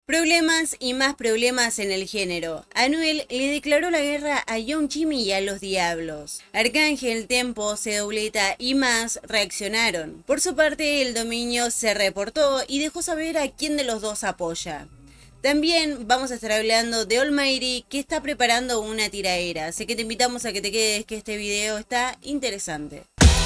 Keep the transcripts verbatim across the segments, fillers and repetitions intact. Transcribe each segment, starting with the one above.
Problemas y más problemas en el género. Anuel le declaró la guerra a Young Chimmy y a los Diablos. Arcángel, Tempo, C W y más reaccionaron. Por su parte, el dominio se reportó y dejó saber a quién de los dos apoya. También vamos a estar hablando de Almighty, que está preparando una tiraera, así que te invitamos a que te quedes, que este video está interesante.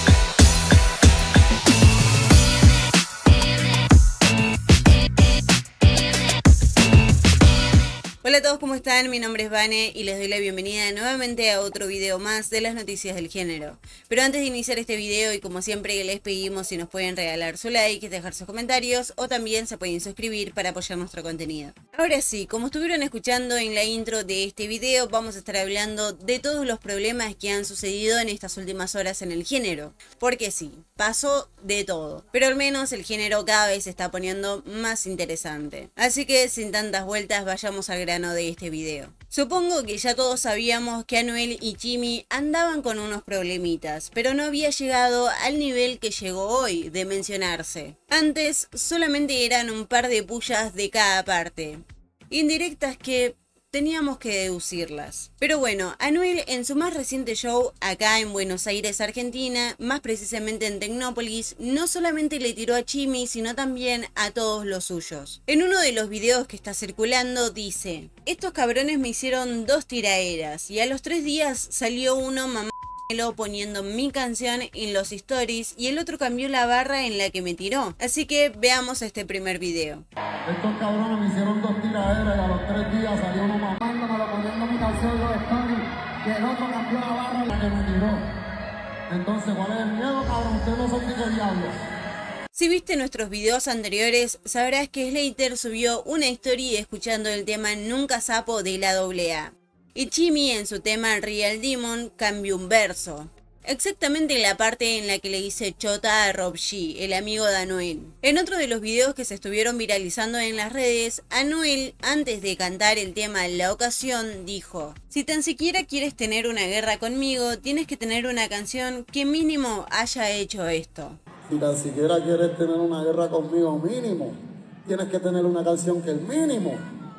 Hola a todos, ¿cómo están? Mi nombre es Vane y les doy la bienvenida nuevamente a otro video más de las noticias del género. Pero antes de iniciar este video, y como siempre les pedimos si nos pueden regalar su like, dejar sus comentarios o también se pueden suscribir para apoyar nuestro contenido. Ahora sí, como estuvieron escuchando en la intro de este video, vamos a estar hablando de todos los problemas que han sucedido en estas últimas horas en el género. Porque sí, pasó de todo, pero al menos el género cada vez se está poniendo más interesante. Así que sin tantas vueltas, vayamos al grano de este video. Supongo que ya todos sabíamos que Anuel y Chimmy andaban con unos problemitas, pero no había llegado al nivel que llegó hoy de mencionarse. Antes solamente eran un par de pullas de cada parte, indirectas que teníamos que deducirlas. Pero bueno, Anuel en su más reciente show acá en Buenos Aires, Argentina, más precisamente en Tecnópolis, no solamente le tiró a Chimmy, sino también a todos los suyos. En uno de los videos que está circulando dice: estos cabrones me hicieron dos tiraderas y a los tres días salió uno mamá poniendo mi canción en los stories y el otro cambió la barra en la que me tiró. Así que veamos este primer video. Estos cabrones me hicieron dos tiraderas y a los tres días salió uno mamándomelo poniendo mi canción en los stories y el otro cambió la barra en la que me tiró. Entonces, ¿cuál es el miedo, cabrón? Ustedes no son pico diablos. Si viste nuestros videos anteriores, sabrás que Slater subió una story escuchando el tema Nunca Sapo de la doble A. Y Chimmy en su tema Real Demon cambió un verso. Exactamente en la parte en la que le dice chota a Rob G, el amigo de Anuel. En otro de los videos que se estuvieron viralizando en las redes, Anuel, antes de cantar el tema La Ocasión, dijo: si tan siquiera quieres tener una guerra conmigo, tienes que tener una canción que mínimo haya hecho esto. Si tan siquiera quieres tener una guerra conmigo, mínimo, tienes que tener una canción que el mínimo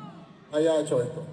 haya hecho esto.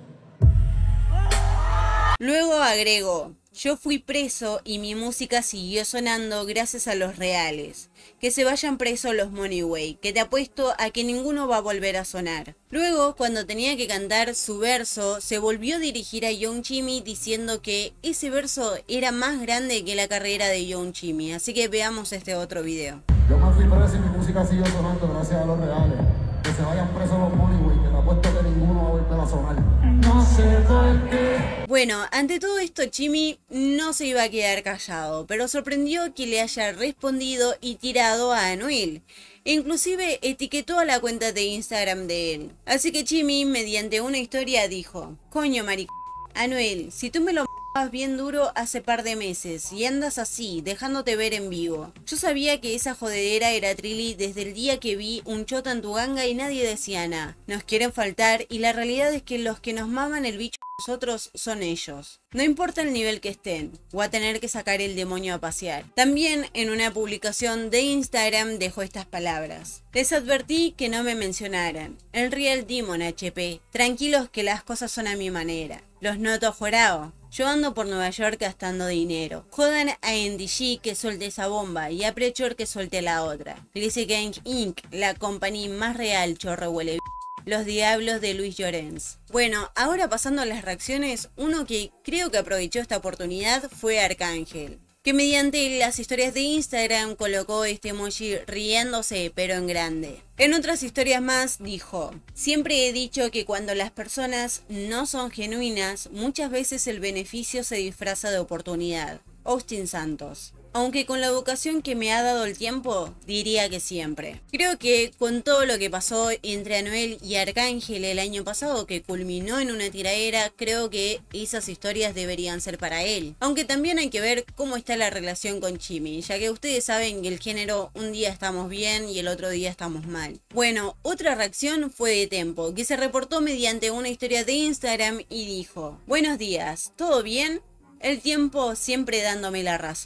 Luego agregó: yo fui preso y mi música siguió sonando gracias a los reales. Que se vayan presos los Moneyway, que te apuesto a que ninguno va a volver a sonar. Luego, cuando tenía que cantar su verso, se volvió a dirigir a Young Chimmy diciendo que ese verso era más grande que la carrera de Young Chimmy. Así que veamos este otro video. Yo me fui preso y mi música siguió sonando gracias a los reales. Que se vayan presos los Moneyway, que te apuesto que ninguno va a volver a sonar. No sé por qué. Bueno, ante todo esto Chimmy no se iba a quedar callado, pero sorprendió que le haya respondido y tirado a Anuel. E inclusive etiquetó a la cuenta de Instagram de él. Así que Chimmy, mediante una historia, dijo: coño maric... Anuel, si tú me lo m***as bien duro hace par de meses y andas así, dejándote ver en vivo. Yo sabía que esa jodedera era Trilly desde el día que vi un chota en tu ganga y nadie decía nada. Nos quieren faltar y la realidad es que los que nos maman el bicho a nosotros son ellos. No importa el nivel que estén, o a tener que sacar el demonio a pasear. También en una publicación de Instagram dejó estas palabras: les advertí que no me mencionaran. El Real Demon H P. Tranquilos que las cosas son a mi manera. Los noto jorao. Yo ando por Nueva York gastando dinero. Jodan a N D G que suelte esa bomba y a Prechor que suelte la otra. Glice Gang incorporated, la compañía más real, chorro huele. Los Diablos de Luis Llorens. Bueno, ahora pasando a las reacciones, uno que creo que aprovechó esta oportunidad fue Arcángel, que mediante las historias de Instagram colocó este emoji riéndose pero en grande. En otras historias más dijo: siempre he dicho que cuando las personas no son genuinas, muchas veces el beneficio se disfraza de oportunidad. Austin Santos. Aunque con la educación que me ha dado el tiempo, diría que siempre. Creo que con todo lo que pasó entre Anuel y Arcángel el año pasado, que culminó en una tiraera, creo que esas historias deberían ser para él. Aunque también hay que ver cómo está la relación con Chimmy, ya que ustedes saben que el género un día estamos bien y el otro día estamos mal. Bueno, otra reacción fue de Tempo, que se reportó mediante una historia de Instagram y dijo: buenos días, ¿todo bien? El tiempo siempre dándome la razón.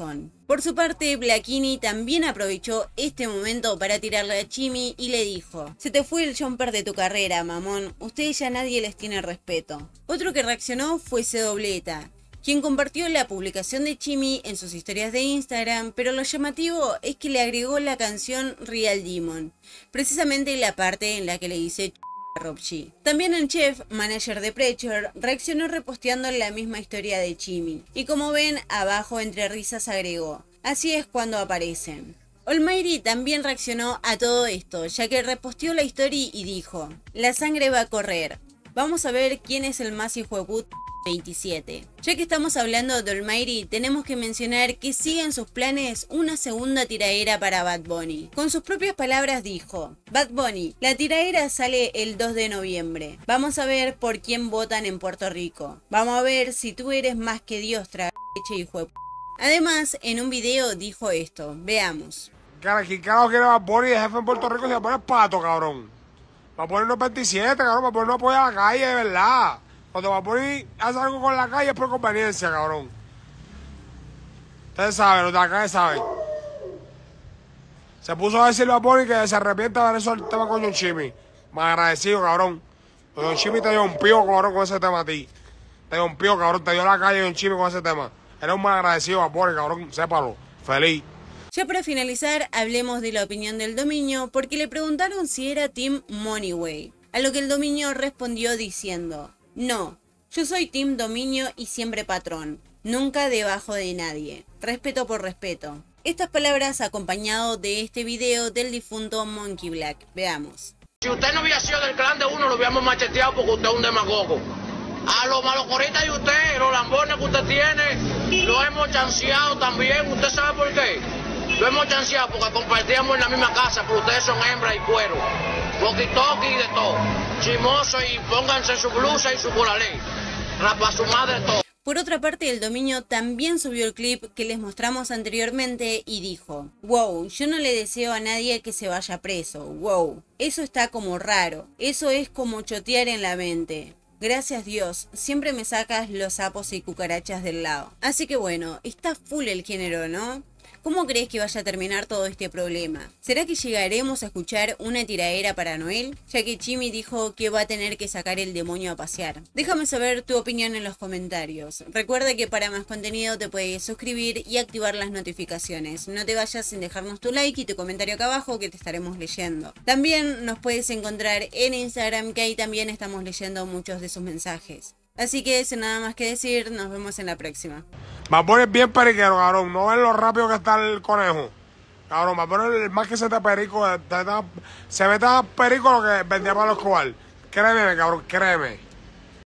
Por su parte, Blackini también aprovechó este momento para tirarle a Chimmy y le dijo: se te fue el jumper de tu carrera, mamón, ustedes ya nadie les tiene respeto. Otro que reaccionó fue Cdobleta, quien compartió la publicación de Chimmy en sus historias de Instagram, pero lo llamativo es que le agregó la canción Real Demon, precisamente la parte en la que le dice a Rob G. También el chef, manager de Preacher, reaccionó reposteando la misma historia de Chimmy, y como ven, abajo entre risas agregó: así es cuando aparecen. Almighty también reaccionó a todo esto, ya que reposteó la story y dijo: la sangre va a correr, vamos a ver quién es el más hijo de puta veintisiete. Ya que estamos hablando de Almighty, tenemos que mencionar que sigue en sus planes una segunda tiraera para Bad Bunny. Con sus propias palabras dijo: Bad Bunny, la tiraera sale el dos de noviembre. Vamos a ver por quién votan en Puerto Rico. Vamos a ver si tú eres más que Dios, traga leche, hijo de p***. Además, en un video dijo esto, veamos. Cara, ¿quién carajo quiere Bad Bunny de jefe en Puerto Rico si va a poner pato, cabrón? Va a poner unos veintisiete, cabrón, va a poner no apoya a la calle, de verdad. Cuando va a poner hace algo con la calle es por conveniencia, cabrón. Ustedes saben, los de la calle saben. Se puso a decirle a Bunny que se arrepienta de haber hecho el tema con John Chimmy. Más agradecido, cabrón. John Chimmy te dio un pío, cabrón, con ese tema a ti. Te dio un pío, cabrón, te dio la calle John Chimmy con ese tema. Eres un más agradecido a Bunny, cabrón, sépalo. Feliz. Ya para finalizar, hablemos de la opinión del dominio, porque le preguntaron si era Team Moneyway. A lo que el dominio respondió diciendo: no, yo soy Team Dominio y siempre patrón, nunca debajo de nadie, respeto por respeto. Estas palabras acompañado de este video del difunto Monkey Black, veamos. Si usted no hubiera sido del clan de uno, lo hubiéramos macheteado porque usted es un demagogo. A los malocoristas de usted, los lambones que usted tiene, lo hemos chanceado también, ¿usted sabe por qué? Lo hemos chanceado porque compartíamos en la misma casa, pero ustedes son hembras y cuero. Walkie-talkie y de todo. Chimoso y pónganse su blusa y su colalé. Rapa su madre todo. Por otra parte, el dominio también subió el clip que les mostramos anteriormente y dijo: wow, yo no le deseo a nadie que se vaya preso, wow, eso está como raro, eso es como chotear en la mente. Gracias Dios, siempre me sacas los sapos y cucarachas del lado. Así que bueno, está full el género, ¿no? ¿Cómo crees que vaya a terminar todo este problema? ¿Será que llegaremos a escuchar una tiraera para Noel? Ya que Chimmy dijo que va a tener que sacar el demonio a pasear. Déjame saber tu opinión en los comentarios. Recuerda que para más contenido te puedes suscribir y activar las notificaciones. No te vayas sin dejarnos tu like y tu comentario acá abajo que te estaremos leyendo. También nos puedes encontrar en Instagram, que ahí también estamos leyendo muchos de sus mensajes. Así que sin nada más que decir, nos vemos en la próxima. Va a poner bien periquero, cabrón. No ven lo rápido que está el conejo. Cabrón, va a poner más que se te perico. Se ve tan perico lo que vendía para los Escobar. Créeme, cabrón, créeme.